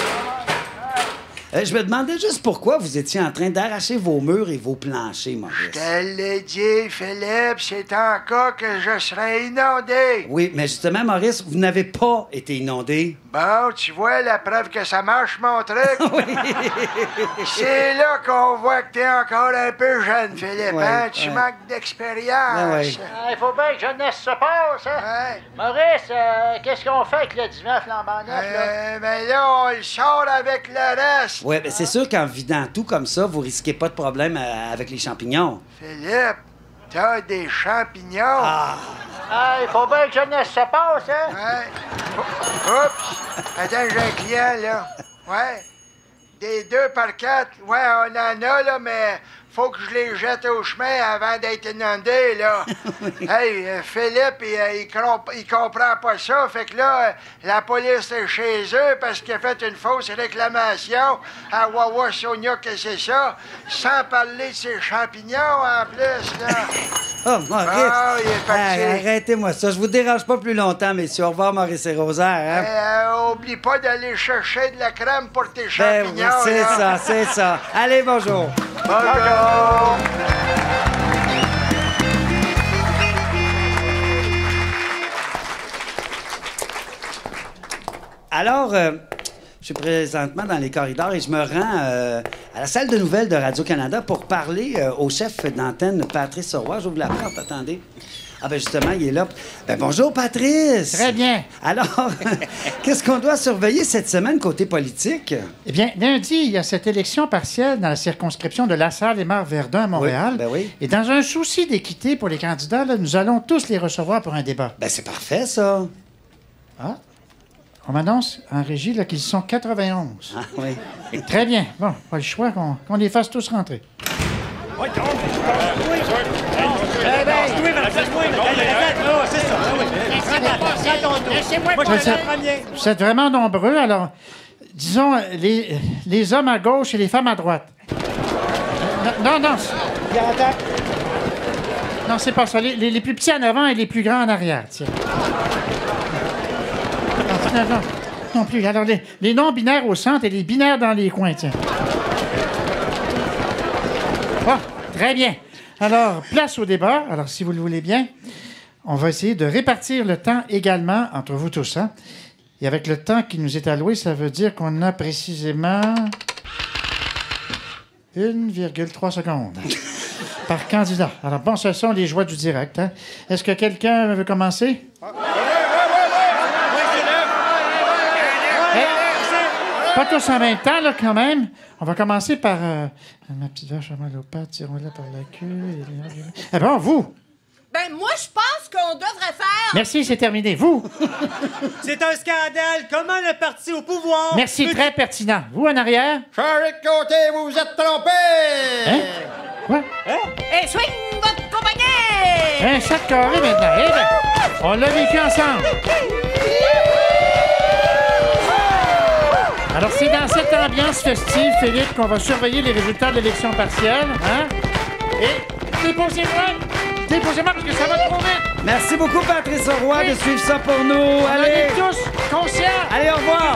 Euh, je me demandais juste pourquoi vous étiez en train d'arracher vos murs et vos planchers, Maurice. Je te l'ai dit, Philippe, c'est en cas que je serais inondé. Oui, mais justement, Maurice, vous n'avez pas été inondé. Bon, tu vois la preuve que ça marche, mon truc? Oui. C'est là qu'on voit que t'es encore un peu jeune, Philippe, ouais, hein? Tu ouais. manques d'expérience. Ouais. Il faut bien que jeunesse se passe, hein? Ouais. Maurice, euh, qu'est-ce qu'on fait avec le dimanche flambant neuf, là? Euh, mais là, on le sort avec le reste. Oui, mais c'est sûr qu'en vidant tout comme ça, vous risquez pas de problème à, avec les champignons. Philippe, t'as des champignons. Ah! Ah, il faut bien que jeunesse se passe, hein? Ouais. Oups! Attends, j'ai un client, là. Ouais. Des deux par quatre. Ouais, on en a, là, mais faut que je les jette au chemin avant d'être inondé, là. Hey, euh, Philippe, il, euh, il, comp il comprend pas ça. Fait que là, euh, la police est chez eux parce qu'il a fait une fausse réclamation à Wawa Sonia que c'est ça, sans parler de ses champignons en plus, là. Oh, Maurice! Oh, il est parti. Hey, arrêtez-moi ça. Je vous dérange pas plus longtemps, messieurs. Au revoir, Maurice et Rosaire. Hein? Hey, euh, oublie pas d'aller chercher de la crème pour tes ben champignons. Oui, c'est ça, c'est ça. Allez, bonjour. Bonjour. Alors, euh, je suis présentement dans les corridors et je me rends euh, à la salle de nouvelles de Radio-Canada pour parler euh, au chef d'antenne, Patrice Roy. J'ouvre la porte, attendez. Ah ben justement, il est là. Ben bonjour, Patrice! Très bien. Alors, qu'est-ce qu'on doit surveiller cette semaine côté politique? Eh bien, lundi, il y a cette élection partielle dans la circonscription de La Salle et Mare-Verdun à Montréal. Oui, ben oui. Et dans un souci d'équité pour les candidats, là, nous allons tous les recevoir pour un débat. Ben c'est parfait, ça. Ah? On m'annonce en régie là, qu'ils sont quatre-vingt-onze. Ah oui. Très bien. Bon, pas le choix qu'on, qu'on les fasse tous rentrer. Oui, donc, eh bien, Vous êtes, vous êtes vraiment nombreux, alors disons les, les hommes à gauche et les femmes à droite. Non, non, non. Non, c'est pas ça. Les, les, les plus petits en avant et les plus grands en arrière. Tiens. Non, non, non, non plus. Alors, les, les non-binaires au centre et les binaires dans les coins, tiens. Bon, très bien. Alors, place au débat. Alors, si vous le voulez bien, on va essayer de répartir le temps également entre vous tous. Hein? Et avec le temps qui nous est alloué, ça veut dire qu'on a précisément une virgule trois secondes par candidat. Alors, bon, ce sont les joies du direct. Hein? Est-ce que quelqu'un veut commencer? Pas tous en même temps, là, quand même. On va commencer par... Euh, ma petite vache à mal aux pattes, tirons-la par la queue... Et... Eh bien, vous! Ben, moi, je pense qu'on devrait faire... Merci, c'est terminé. Vous! C'est un scandale. Comment le parti au pouvoir... Merci, peut... très pertinent. Vous, en arrière? Charles Côté, vous vous êtes trompé! Hein? Quoi? Hein? Et swing votre compagnie! Un sac carré, maintenant. Eh bien, on l'a vécu ensemble. Alors, c'est dans cette ambiance festive, Philippe, qu'on va surveiller les résultats de l'élection partielle. Hein? Et déposez-moi! Déposez-moi parce que ça va trop vite! Merci beaucoup, Patrice Roy, oui. de suivre ça pour nous. On Allez! est tous conscients! Allez, au revoir!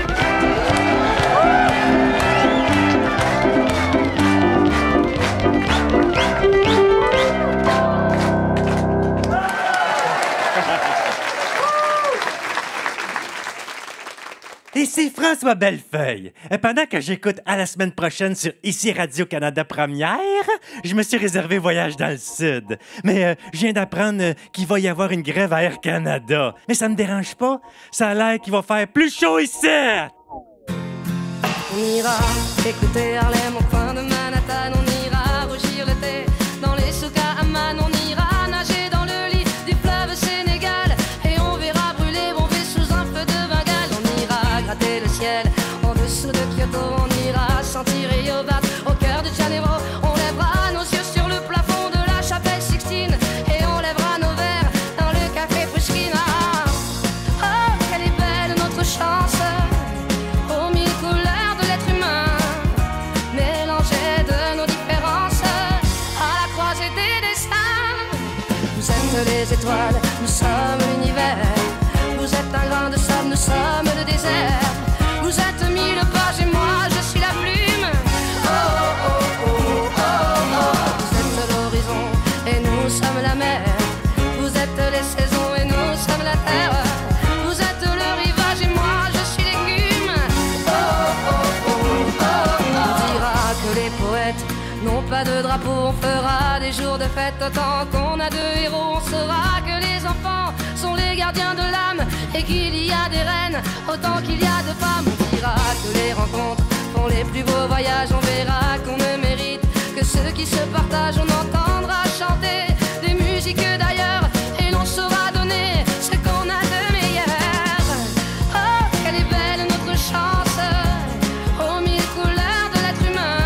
Ici François Bellefeuille. Pendant que j'écoute à la semaine prochaine sur Ici Radio-Canada Première, je me suis réservé voyage dans le Sud. Mais euh, je viens d'apprendre euh, qu'il va y avoir une grève à Air Canada. Mais ça me dérange pas. Ça a l'air qu'il va faire plus chaud ici! On ira écouter Harlem au coin de Manhattan. On ira rougir le thé dans les souks à Amman. On ira nager dans le lit du fleuve Sénégal. Et on verra brûler bon feu sous un feu de Bengale. On ira gratter le ciel en dessous de Kyoto. On ira sentir Yobat au cœur de Janeiro. On lèvera nos yeux sur le plafond de la chapelle Sixtine. Et on lèvera nos verres dans le café Pushkin. Ah, oh, quelle est belle notre chance, aux mille couleurs de l'être humain, mélangées de nos différences, à la croisée des destins. Vous êtes les étoiles, nous sommes l'univers. Vous êtes un grain de sable, nous sommes le désert. Vous êtes mille pages et moi je suis la plume. Oh oh oh oh oh oh. Vous êtes l'horizon et nous sommes la mer. Vous êtes les saisons et nous sommes la terre. Vous êtes le rivage et moi je suis l'écume. Oh oh oh oh oh. On dira que les poètes n'ont pas de drapeau. On fera des jours de fête autant qu'on a de héros. On saura que les enfants sont les gardiens de l'âme et qu'il y a des reines autant qu'il y a de femmes. On dira que les rencontres font les plus beaux voyages. On verra qu'on ne mérite que ceux qui se partagent. On entendra chanter des musiques d'ailleurs et l'on saura donner ce qu'on a de meilleur. Oh, quelle est belle notre chance, aux mille couleurs de l'être humain,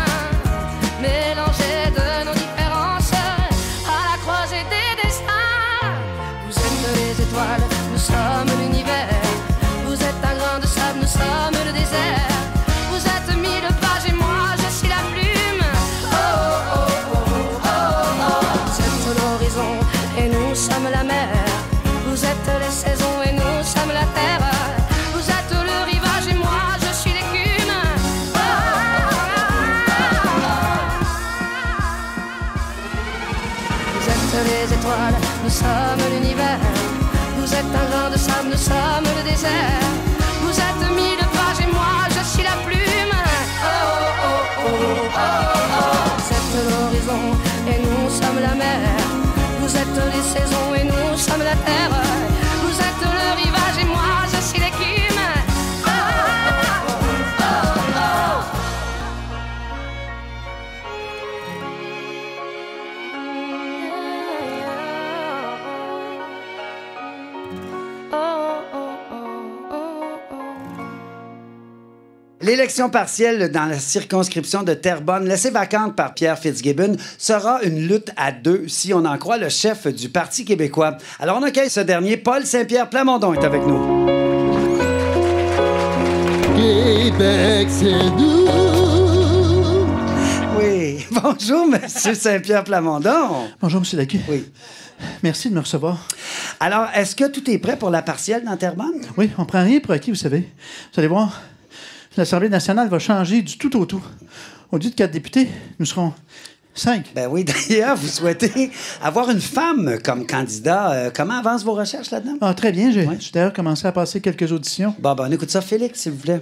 mélangées de nos différences, à la croisée des destins. Vous êtes les étoiles, nous sommes l'univers. Vous êtes un grain de sable, nous sommes le désert. Vous êtes mille pages et moi je suis la plume. Oh oh oh oh oh oh. Vous êtes l'horizon et nous sommes la mer. Vous êtes les saisons et nous sommes la terre. Vous êtes le rivage et moi je suis l'écume. Oh, oh, oh, oh. Vous êtes les étoiles, nous sommes l'univers. Vous êtes un grain de sable, nous sommes le désert. Vous êtes saison et nous sommes la terre. Vous êtes le rivage et moi je suis l'écume. Oh, oh, oh, oh. L'élection partielle dans la circonscription de Terrebonne, laissée vacante par Pierre Fitzgibbon, sera une lutte à deux, si on en croit le chef du Parti québécois. Alors, on accueille ce dernier. Paul Saint-Pierre Plamondon est avec nous. Québec, c'est nous. Oui. Bonjour, Monsieur Saint-Pierre Plamondon. Bonjour, Monsieur Lagu. Oui. Merci de me recevoir. Alors, est-ce que tout est prêt pour la partielle dans Terrebonne? Oui, on prend rien pour acquis, vous savez. Vous allez voir, l'Assemblée nationale va changer du tout au tout. Au lieu de quatre députés, nous serons cinq. Ben oui, d'ailleurs, vous souhaitez avoir une femme comme candidat. Euh, comment avancent vos recherches là-dedans? Ah, très bien. J'ai ouais. d'ailleurs commencé à passer quelques auditions. Bon, ben, on écoute ça. Félix, s'il vous plaît.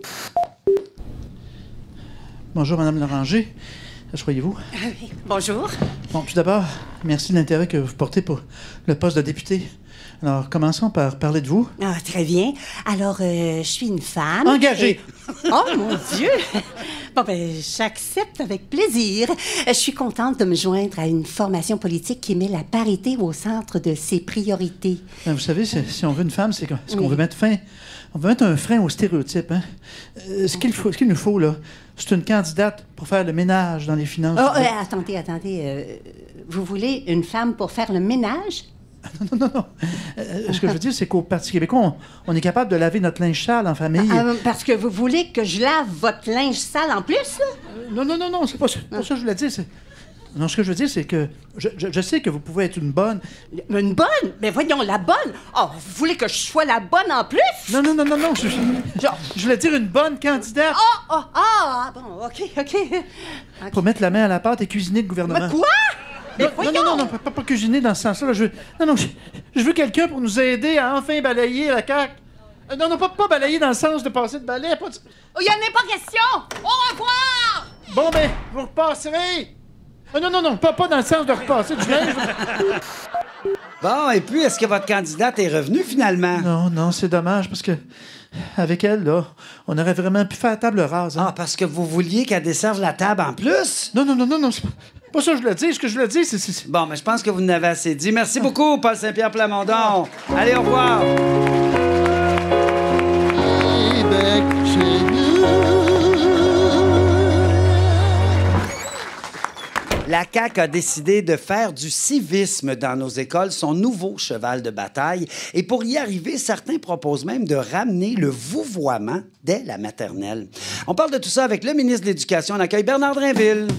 Bonjour, Madame Loranger. Asseyez-vous. Ah oui, bonjour. Bon, tout d'abord, merci de l'intérêt que vous portez pour le poste de député. Alors, commençons par parler de vous. Ah, très bien. Alors, euh, je suis une femme. Engagée. Et... Oh, mon Dieu! Bon, ben, j'accepte avec plaisir. Je suis contente de me joindre à une formation politique qui met la parité au centre de ses priorités. Vous savez, si on veut une femme, c'est qu'on oui. veut mettre fin... On veut mettre un frein aux stéréotypes. Hein? Euh, ce qu'il faut, ce qu'il nous faut, là, c'est une candidate pour faire le ménage dans les finances. Oh, euh, attendez, attendez. Euh, vous voulez une femme pour faire le ménage? Non, non, non, non. Euh, ce que je veux dire, c'est qu'au Parti québécois, on, on est capable de laver notre linge sale en famille. Ah, parce que vous voulez que je lave votre linge sale en plus, là? Euh, non, non, non, non, c'est pas, c'est pas ça que je voulais dire. C'est... Non, ce que je veux dire, c'est que je, je, je sais que vous pouvez être une bonne... Une bonne? Mais voyons, la bonne? Oh, vous voulez que je sois la bonne en plus? Non, non, non, non, non. Je, je, je voulais dire une bonne candidate. Oh, oh, ah, bon, OK, OK. okay. Pour mettre la main à la pâte et cuisiner le gouvernement. Mais quoi? Mais non, non, non, non, non, pas, pas cuisiner dans ce sens-là. Je veux, non, non, je, je veux quelqu'un pour nous aider à enfin balayer la C A Q. Euh, non, non, pas, pas balayer dans le sens de passer de balai. Pas de... Oh, il n'y en a pas question! Au revoir! Bon, ben, vous repasserez. Oh, non, non, non, pas, pas dans le sens de repasser du linge. Bon, et puis, est-ce que votre candidate est revenue, finalement? Non, non, c'est dommage, parce que avec elle, là, on aurait vraiment pu faire table rase. Hein? Ah, parce que vous vouliez qu'elle desserve la table en plus? Non, non, non, non, non, c'est pas... Pas ça que je le dis, ce que je le dis, c'est... c'est... Bon, mais je pense que vous n'avez assez dit. Merci beaucoup, Paul Saint-Pierre Plamondon. Allez, au revoir. Québec, chez nous. La C A Q a décidé de faire du civisme dans nos écoles son nouveau cheval de bataille. Et pour y arriver, certains proposent même de ramener le vouvoiement dès la maternelle. On parle de tout ça avec le ministre de l'Éducation. On accueille Bernard Drinville.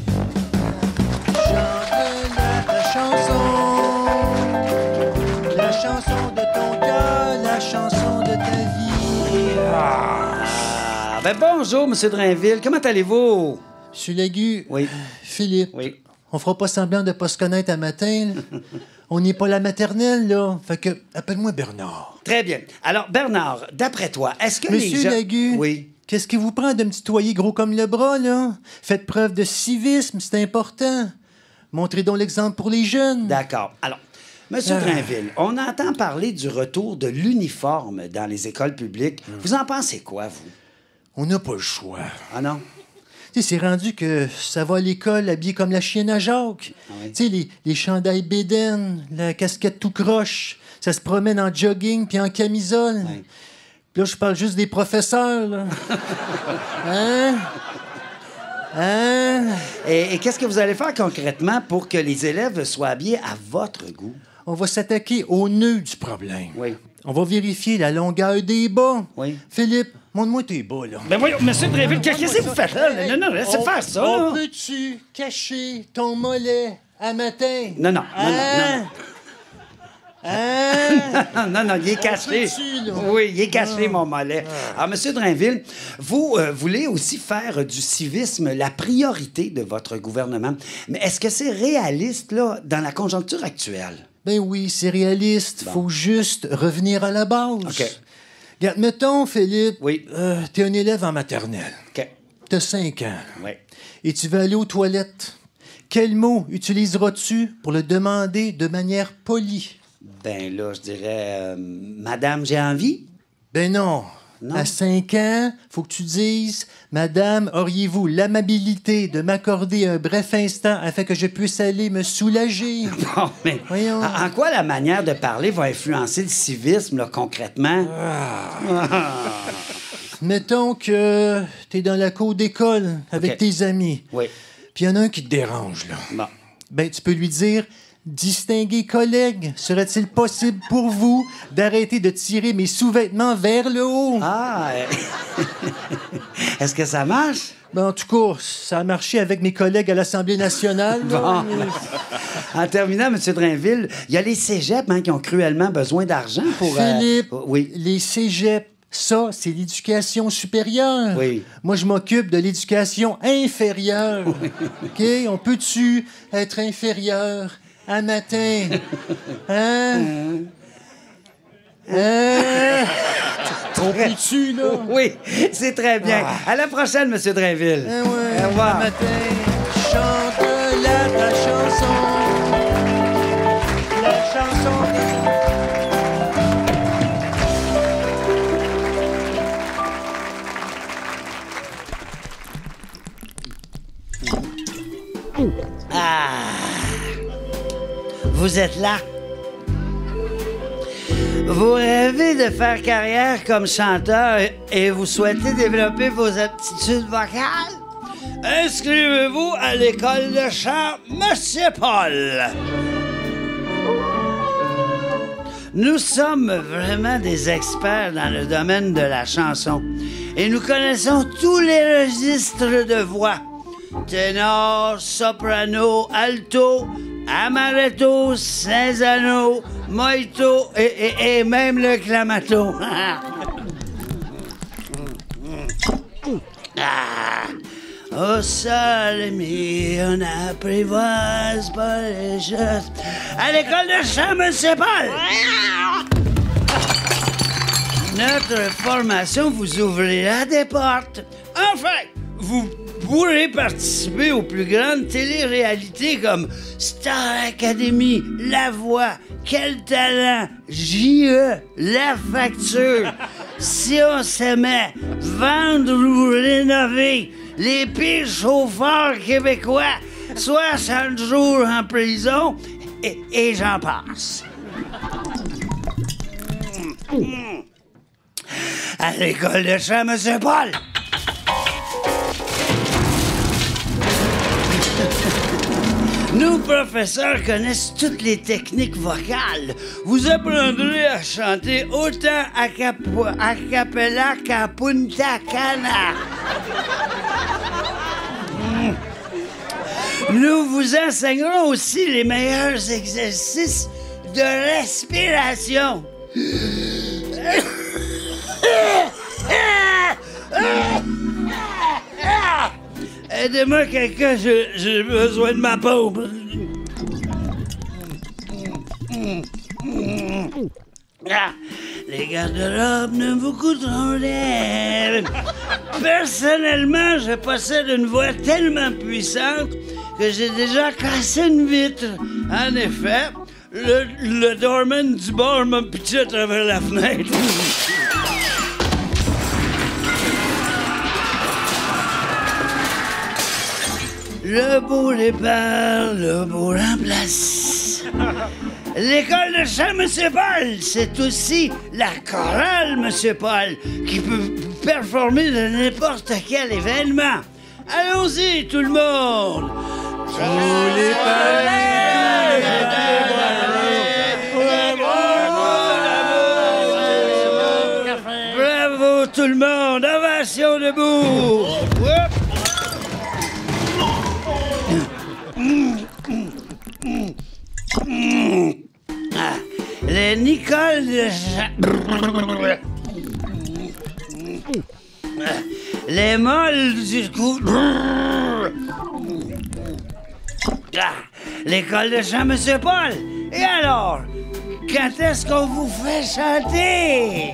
La chanson, la chanson de ton cœur, la chanson de ta vie. Ah, ben bonjour, Monsieur Drinville. Comment allez-vous? Monsieur Lagu. Oui. Philippe. Oui. On fera pas semblant de pas se connaître un matin. On n'est pas la maternelle, là. Fait que, appelle-moi Bernard. Très bien. Alors, Bernard, d'après toi, est-ce que Monsieur les gens... Lagu. Oui. Qu'est-ce qui vous prend de me tutoyer gros comme le bras, là? Faites preuve de civisme, c'est important. Montrez donc l'exemple pour les jeunes. D'accord. Alors, Monsieur Ah. Drinville, on entend parler du retour de l'uniforme dans les écoles publiques. Vous en pensez quoi, vous? On n'a pas le choix. Ah non? Tu sais, c'est rendu que ça va à l'école habillé comme la chienne à Jacques. Ah oui. Tu sais, les, les chandails bédaines, la casquette tout croche, ça se promène en jogging puis en camisole. Oui. Puis là, je parle juste des professeurs, là. Hein? Hein? Et, et qu'est-ce que vous allez faire concrètement pour que les élèves soient habillés à votre goût? On va s'attaquer au nœud du problème. Oui. On va vérifier la longueur des bas. Oui. Philippe, montre-moi tes bas, là. Ben voyons, Monsieur Drinville, qu'est-ce que vous faites là? Non, non, laissez On- faire ça, On là. peut-tu cacher ton mollet à matin? Non, non, non, non, Hein? non, non. Hein? non, non, il est On caché. peut-tu, là? Oui, il est caché, mon mollet. Alors, Monsieur Drinville, vous euh, voulez aussi faire du civisme la priorité de votre gouvernement. Mais est-ce que c'est réaliste, là, dans la conjoncture actuelle? Ben oui, c'est réaliste. Bon. Faut juste revenir à la base. OK. Regarde, mettons, Philippe, Oui. euh, t'es un élève en maternelle. OK. T'as cinq ans. Oui. Et tu vas aller aux toilettes. Quel mot utiliseras-tu pour le demander de manière polie? Ben là, je dirais euh, Madame, j'ai envie. Ben non. Non. À cinq ans, faut que tu dises Madame, auriez-vous l'amabilité de m'accorder un bref instant afin que je puisse aller me soulager? Bon, mais Voyons. en, en quoi la manière de parler va influencer le civisme, là, concrètement? Ah. Mettons que t'es dans la cour d'école avec Ok. tes amis. Oui. Puis il y en a un qui te dérange, là. Bon. Ben, tu peux lui dire Distingué collègue, serait-il possible pour vous d'arrêter de tirer mes sous-vêtements vers le haut? Ah! euh, Est-ce que ça marche? Ben, en tout cas, ça a marché avec mes collègues à l'Assemblée nationale. là. Bon. En terminant, M. Drainville, il y a les cégeps hein, qui ont cruellement besoin d'argent pour... euh, Philippe, oui. les cégeps, ça, c'est l'éducation supérieure. Oui. Moi, je m'occupe de l'éducation inférieure. OK? On peut-tu être inférieur un matin? Hein? Hein? On peut-tu, là? Oui, c'est très bien. À la prochaine, M. Drainville. Ah ouais, Au revoir. un matin, chante la ta chanson. La chanson Ah! Vous êtes là? Vous rêvez de faire carrière comme chanteur et vous souhaitez développer vos aptitudes vocales? Inscrivez-vous à l'école de chant Monsieur Paul. Nous sommes vraiment des experts dans le domaine de la chanson et nous connaissons tous les registres de voix. Ténor, soprano, alto, amaretto, cinzano, moito et, et- et même le clamato. Ah. Au sol mis, on apprivoise pas les choses. À l'école de chant, Monsieur Paul! Notre formation vous ouvrira des portes. Enfin, vous pourrez participer aux plus grandes téléréalités comme Star Academy, La Voix, Quel Talent, J E, La Facture, Si on s'aimait, Vendre ou Rénover, Les pires chauffeurs québécois, soixante jours en prison, et, et j'en passe. À l'école de chant, Monsieur Paul! Nos professeurs connaissent toutes les techniques vocales. Vous apprendrez à chanter autant a, capo- a cappella qu'à Punta Cana. Nous vous enseignerons aussi les meilleurs exercices de respiration. Aidez-moi, quelqu'un, j'ai j'ai besoin de ma pompe. Ah, les garde-robes ne vous coûteront rien. Personnellement, je possède une voix tellement puissante que j'ai déjà cassé une vitre. En effet, le, le doorman du bar m'a pitché à travers la fenêtre. Le beau départ, le beau remplace. L'école de chant, Monsieur Paul, c'est aussi la chorale, Monsieur Paul, qui peut performer de n'importe quel événement. Allons-y, tout le monde! Tous les Bravo, tout le monde! Ovation debout! Oups. Ah, les Nicole de Cha- Les molles du cou. Ah, l'école de chant, Monsieur Paul. Et alors, quand est-ce qu'on vous fait chanter?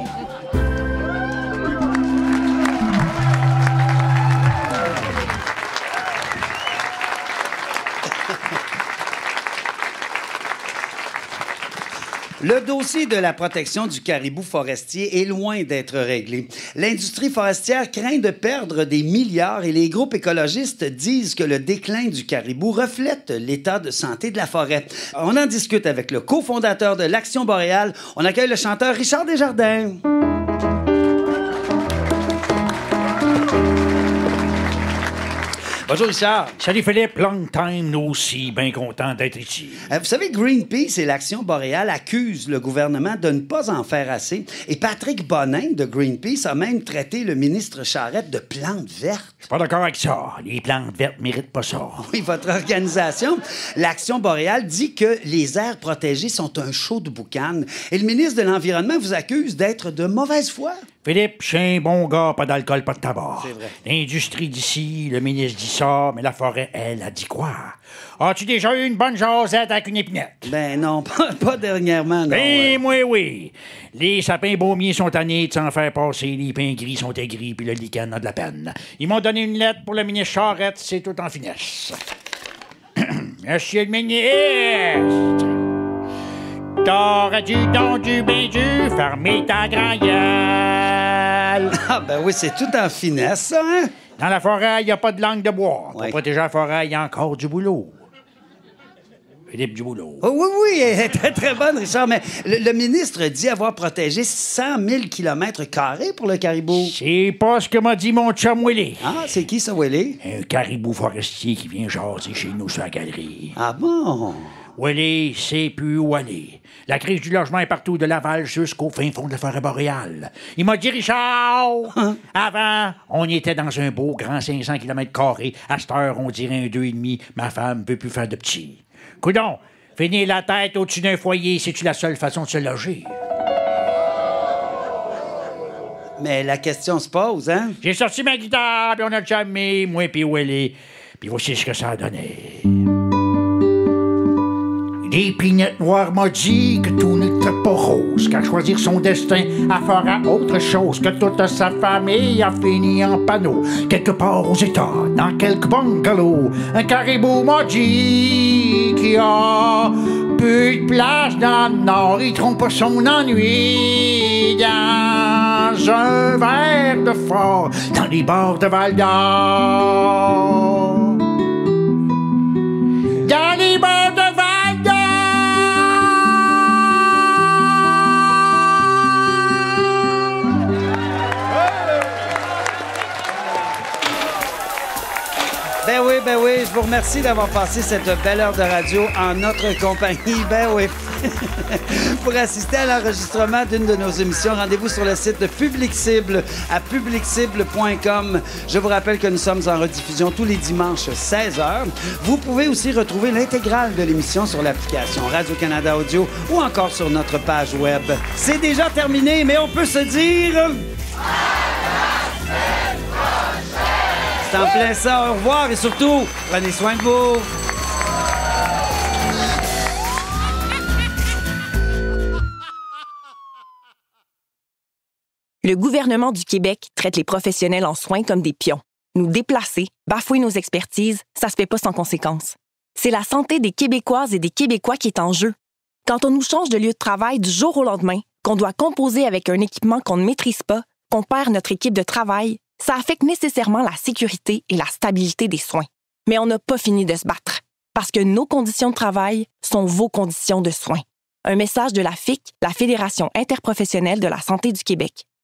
Le dossier de la protection du caribou forestier est loin d'être réglé. L'industrie forestière craint de perdre des milliards et les groupes écologistes disent que le déclin du caribou reflète l'état de santé de la forêt. On en discute avec le cofondateur de l'Action boréale. On accueille le chanteur Richard Desjardins. Bonjour Richard. Salut Philippe, long time, nous aussi, bien content d'être ici. Euh, vous savez, Greenpeace et l'Action boréale accusent le gouvernement de ne pas en faire assez. Et Patrick Bonin de Greenpeace a même traité le ministre Charette de plante verte. Je suis pas d'accord avec ça. Les plantes vertes méritent pas ça. Oui, votre organisation, l'Action boréale, dit que les aires protégées sont un show de boucan. Et le ministre de l'Environnement vous accuse d'être de mauvaise foi. Philippe, je suis un bon gars, pas d'alcool, pas de tabac. C'est vrai. L'industrie d'ici, le ministre dit ça, mais la forêt, elle, a dit quoi? As-tu déjà eu une bonne jasette avec une épinette? Ben non, pas, pas dernièrement, non. Ben, ouais. moi, oui. Les sapins baumiers sont tannés de s'en faire passer, les pins gris sont aigris, puis le lichen a de la peine. Ils m'ont donné une lettre pour le ministre Charette, c'est tout en finesse. Monsieur le ministre, t'aurais dû donc du bien dû fermer ta grand gueule. Ah ben oui, c'est tout en finesse, ça, hein? Dans la forêt, il n'y a pas de langue de bois. Ouais. Pour protéger la forêt, il y a encore du boulot. Philippe, du boulot. Oh, oui, oui, elle est très, très bonne, Richard, mais le, le ministre dit avoir protégé cent mille kilomètres carrés pour le caribou. C'est pas ce que m'a dit mon chum Willy. Ah, c'est qui ça, Willy? Un caribou forestier qui vient jaser chez nous sur la galerie. Ah bon? Willy sait plus où aller. La crise du logement est partout, de Laval jusqu'au fin fond de la forêt boréale. Il m'a dit, Richard, avant, on était dans un beau grand cinq cents kilomètres carrés. À cette heure, on dirait un deux et demi. Ma femme ne peut plus faire de petits. Coudon, finir la tête au-dessus d'un foyer, c'est-tu la seule façon de se loger? Mais la question se pose, hein? J'ai sorti ma guitare, puis on a jamais, moi puis Willy. Puis voici ce que ça a donné. L'épinette noire m'a dit que tout n'était pas rose, qu'à choisir son destin, à fera autre chose, que toute sa famille a fini en panneau. Quelque part aux États, dans quelques bungalows, un caribou m'a dit qu'il a plus de place dans le nord, il trompe son ennui dans un verre de fort, dans les bords de Val-d'Or. Dans les bords de Val-d'Or. Ben oui, ben oui, je vous remercie d'avoir passé cette belle heure de radio en notre compagnie. Ben oui. Pour assister à l'enregistrement d'une de nos émissions, rendez-vous sur le site de Public Cible à public cible point com. Je vous rappelle que nous sommes en rediffusion tous les dimanches seize heures. Vous pouvez aussi retrouver l'intégrale de l'émission sur l'application Radio-Canada Audio ou encore sur notre page web. C'est déjà terminé, mais on peut se dire... C'est en plein ça. Au revoir et surtout, prenez soin de vous. Le gouvernement du Québec traite les professionnels en soins comme des pions. Nous déplacer, bafouer nos expertises, ça se fait pas sans conséquence. C'est la santé des Québécoises et des Québécois qui est en jeu. Quand on nous change de lieu de travail du jour au lendemain, qu'on doit composer avec un équipement qu'on ne maîtrise pas, qu'on perd notre équipe de travail, ça affecte nécessairement la sécurité et la stabilité des soins. Mais on n'a pas fini de se battre, parce que nos conditions de travail sont vos conditions de soins. Un message de la F I C, la Fédération interprofessionnelle de la santé du Québec.